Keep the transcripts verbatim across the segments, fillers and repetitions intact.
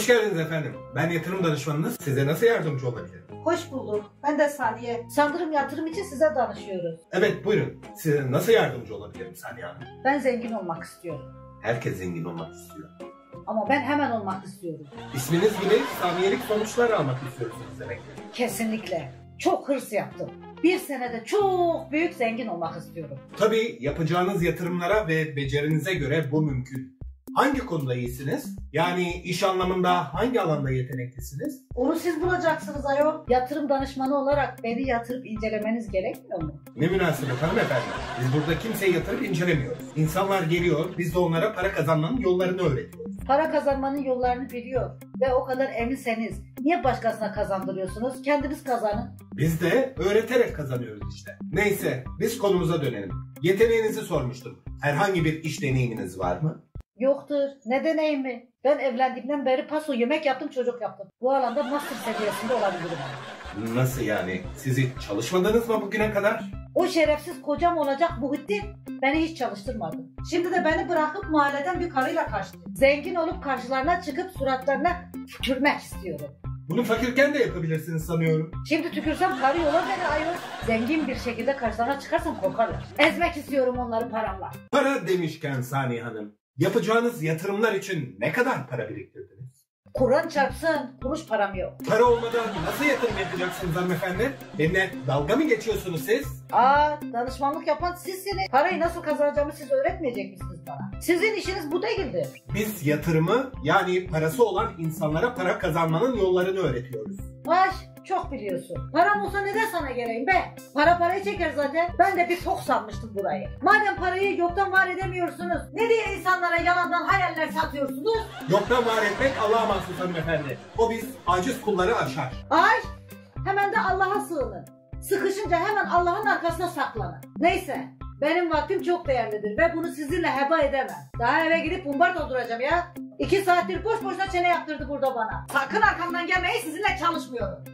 Hoş geldiniz efendim. Ben yatırım danışmanınız. Size nasıl yardımcı olabilirim? Hoş bulduk. Ben de Saniye. Sanırım yatırım için size danışıyoruz. Evet, buyurun. Size nasıl yardımcı olabilirim Saniye Hanım? Ben zengin olmak istiyorum. Herkes zengin olmak istiyor. Ama ben hemen olmak istiyorum. İsminiz gibi saniyelik sonuçlar almak istiyorsunuz demek ki. Kesinlikle. Çok hırs yaptım. Bir senede çok büyük zengin olmak istiyorum. Tabii yapacağınız yatırımlara ve becerinize göre bu mümkün. Hangi konuda iyisiniz? Yani iş anlamında hangi alanda yeteneklisiniz? Onu siz bulacaksınız ayol. Yatırım danışmanı olarak beni yatırıp incelemeniz gerekmiyor mu? Ne münasebet hanımefendi. Biz burada kimseyi yatırıp incelemiyoruz. İnsanlar geliyor, biz de onlara para kazanmanın yollarını öğretiyoruz. Para kazanmanın yollarını biliyor ve o kadar eminseniz niye başkasına kazandırıyorsunuz? Kendiniz kazanın. Biz de öğreterek kazanıyoruz işte. Neyse, biz konumuza dönelim. Yeteneğinizi sormuştum. Herhangi bir iş deneyiminiz var mı? Yoktur. Ne deneyim mi? Ben evlendiğimden beri paso yemek yaptım, çocuk yaptım. Bu alanda master seviyesinde olabilirim. Nasıl yani? Siz hiç çalışmadınız mı bugüne kadar? O şerefsiz kocam olacak Muhittin beni hiç çalıştırmadı. Şimdi de beni bırakıp mahalleden bir karıyla kaçtı. Zengin olup karşılarına çıkıp suratlarına tükürmek istiyorum. Bunu fakirken de yapabilirsiniz sanıyorum. Şimdi tükürsem karı yola beni ayır. Zengin bir şekilde karşılarına çıkarsam korkarlar. Ezmek istiyorum onları paramla. Para demişken Saniye Hanım, yapacağınız yatırımlar için ne kadar para biriktirdiniz? Kur'an çarpsın, kuruş param yok. Para olmadan nasıl yatırım yapacaksınız hanımefendi? Benimle dalga mı geçiyorsunuz siz? Aa, danışmanlık yapan sizsiniz. Parayı nasıl kazanacağımı siz öğretmeyecek misiniz bana? Sizin işiniz bu değildir. Biz yatırımı, yani parası olan insanlara para kazanmanın yollarını öğretiyoruz. Baş, çok biliyorsun. Param olsa neden sana geleyim be? Para parayı çeker zaten. Ben de bir tok sanmıştım burayı. Madem parayı yoktan var edemiyorsunuz, ne diye insanlara yalandan hayaller satıyorsunuz? Yoktan var etmek Allah'a mahsus hanımefendi. O biz aciz kulları aşar. Ay, hemen de Allah'a sığının. Sıkışınca hemen Allah'ın arkasına saklanın. Neyse, benim vaktim çok değerlidir ve bunu sizinle heba edemem. Daha eve gidip bumbar dolduracağım ya. İki saattir boş boşuna çene yaptırdı burada bana. Sakın arkamdan gelmeyin, sizinle çalışmıyorum.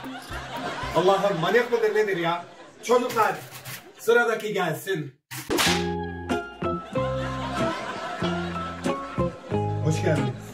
Allah'ım, manyak mıdır nedir ya? Çocuklar, sıradaki gelsin. Hoş geldiniz.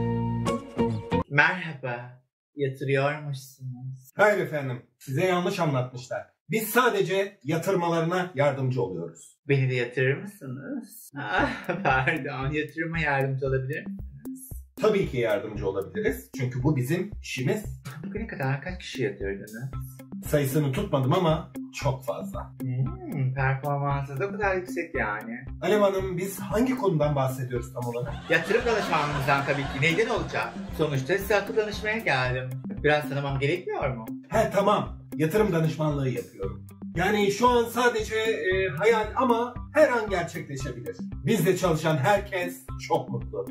Merhaba, yatırıyormuşsunuz. Hayır efendim, size yanlış anlatmışlar. Biz sadece yatırmalarına yardımcı oluyoruz. Beni de yatırır mısınız? Ah, pardon, yatırıma yardımcı olabilir misiniz? Tabii ki yardımcı olabiliriz. Çünkü bu bizim işimiz. Bugüne kadar kaç kişi yatırdınız? Sayısını tutmadım ama çok fazla. Hmm, performansınız da o kadar yüksek yani. Alev Hanım, biz hangi konudan bahsediyoruz tam olarak? Yatırım danışmanlığınızdan tabii ki. Neyden olacak? Sonuçta size akıl danışmaya geldim. Biraz tanımam gerekmiyor mu? He tamam, yatırım danışmanlığı yapıyorum. Yani şu an sadece e, hayal ama her an gerçekleşebilir. Bizde çalışan herkes çok mutlu.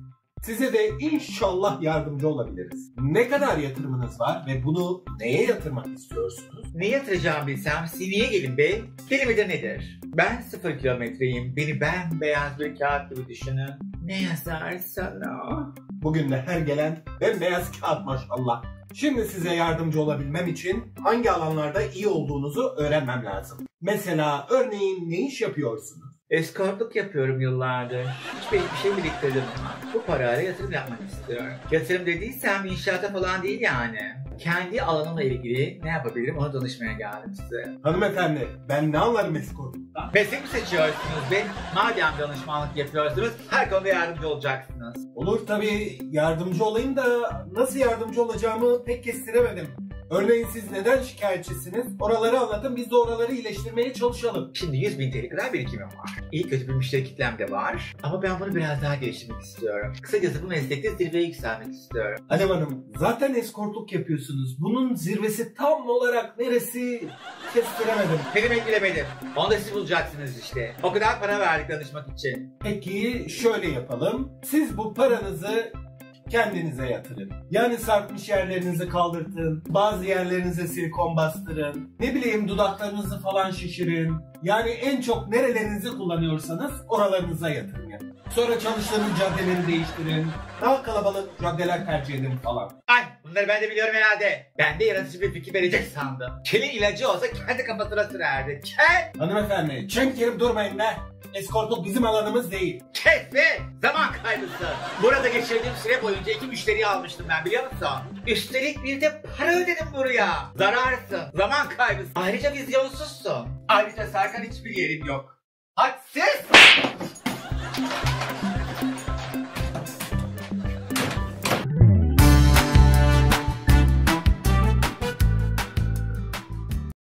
Size de inşallah yardımcı olabiliriz. Ne kadar yatırımınız var ve bunu neye yatırmak istiyorsunuz? Ne yatıracağımı bilsem sineye gelin bey. Kelime nedir? Ben sıfır kilometreyim. Beni bembeyaz bir kağıt gibi düşünün. Ne yazar sana? Bugün de her gelen bembeyaz kağıt maşallah. Şimdi size yardımcı olabilmem için hangi alanlarda iyi olduğunuzu öğrenmem lazım. Mesela örneğin ne iş yapıyorsunuz? Eskortluk yapıyorum yıllardır. Hiçbir bir şey biriktirdim. Bu parayla yatırım yapmak istiyorum. Yatırım dediysem inşaata falan değil yani. Kendi alanımla ilgili ne yapabilirim onu danışmaya geldim size. Hanımefendi, ben ne anlarım eskortluktan? Meslek mi seçiyorsunuz be? Madem danışmanlık yapıyorsunuz her konuda yardımcı olacaksınız. Olur tabii, yardımcı olayım da nasıl yardımcı olacağımı pek kestiremedim. Örneğin siz neden şikayetçisiniz? Oraları anlatın, biz de oraları iyileştirmeye çalışalım. Şimdi yüz bin T L kadar birikimim var. İyi kötü bir müşteri kitlem de var. Ama ben bunu biraz daha geliştirmek istiyorum. Kısacası bu meslekte zirveye yükselmek istiyorum. Alev Hanım, zaten eskortluk yapıyorsunuz. Bunun zirvesi tam olarak neresi kestiremedim. Benim bilemedim. Onu da siz bulacaksınız işte. O kadar para verdik danışmak için. Peki şöyle yapalım. Siz bu paranızı kendinize yatırın. Yani sarkmış yerlerinizi kaldırtın, bazı yerlerinize silikon bastırın, ne bileyim dudaklarınızı falan şişirin. Yani en çok nerelerinizi kullanıyorsanız oralarınıza yatırın yani. Sonra çalıştığınız caddeleri değiştirin, daha kalabalık caddeler tercih edin falan. Ay bunları ben de biliyorum herhalde. Ben de yaratıcı bir fikir verecek sandım. Kelin ilacı olsa kendi kafasına sürerdi. Kel! Hanımefendi, çemkirim durmayın be. Eskortluk bizim alanımız değil. Kes be! Zaman kaybısı. Burada geçirdiğim süre boyunca iki müşteriyi almıştım ben, biliyor musun? Üstelik bir de para ödedim buraya. Zararsın. Zaman kaybısı. Ayrıca vizyonsuzsun. Ayrıca Serkan hiçbir yerim yok. Hadsiz!